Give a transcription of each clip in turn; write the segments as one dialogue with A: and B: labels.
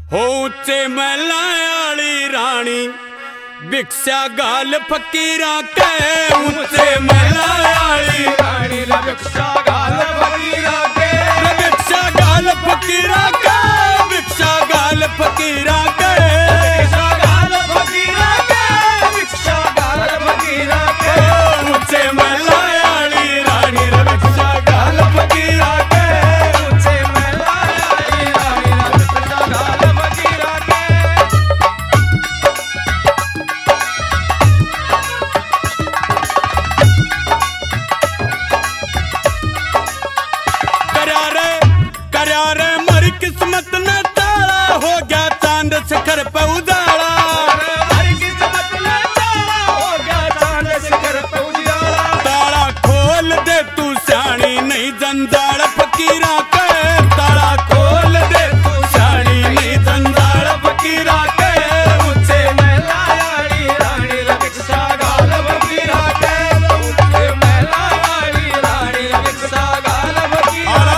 A: हो ऊंचे महलायाली रानी भिक्षा गाल फकीरा के ऊंचे महलायाली रानी भिक्षा गाल फकीरा के भिक्षा गाल फकीरा के भिक्षा गाल फकीरा के भिक्षा गाल फकीरा के भिक्षा गाल फकीरा के ऊंचे महलायाली रानी भिक्षा गाल फकीरा के ऊंचे महलायाली रानी भिक्षा गाल फकीरा के करारे मरी किस्मत ने ताला हो गया चांद शिखर पे उजाला मरी किस्मत ने ताला हो गया चांद शिखर पे उजाला ताला खोल दे तू स्याणी नहीं जंजाल फकीरा के ताला खोल दे तू स्याणी नहीं जंजाल फकीरा के ऊंचे महलायाली रानी भिक्षा गाल फकीरा के ऊंचे महलायाली रानी भिक्षा गाल फकीरा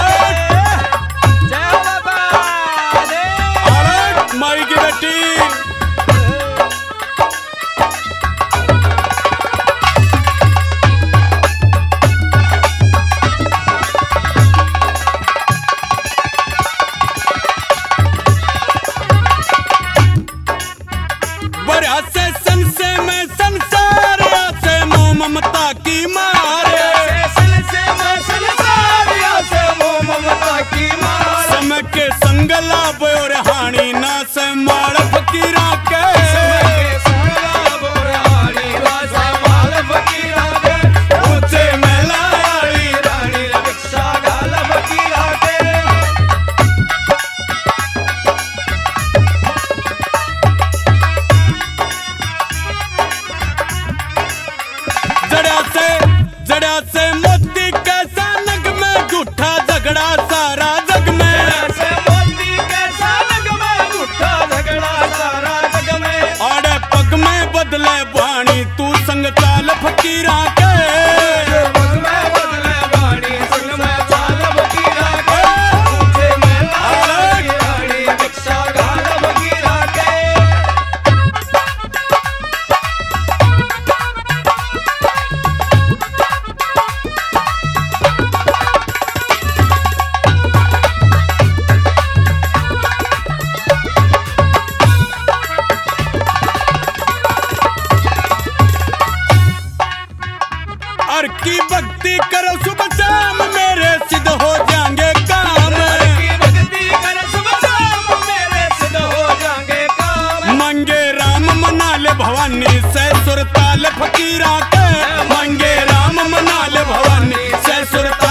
A: माई की बेटी बड़ा से सन से मैं संसार से मोह ममता की मारे सन से मैं संसार से मोह ममता की मारे समय के संगला बोर हानी ना से माल फकीरा के संगला बोर हानी ना से माल फकीरा के ऊंचे महलायाली रानी भिक्षा गाल फकीरा के जड़ा से मोती कैसा नग में झूठा झगड़ा सारा जग में से मोती कैसा नग में झूठा झगड़ा सारा जग में आड़े पग में बदले बाणी तू संग चाल फकीरा के पग में बदले बाणी संग में चाल फकीरा के ऊंचे महलायाली रानी भिक्षा गाल फकीरा के हर की भक्ति करो सुबह शाम मेरे सिद्ध हो जाएंगे काम हर की भक्ति करो सुबह शाम मेरे सिद्ध हो जाएंगे काम मंगे राम मना ले भवानी से सुरताल फकीरा के मंगे राम मना ले भवानी से सुरताल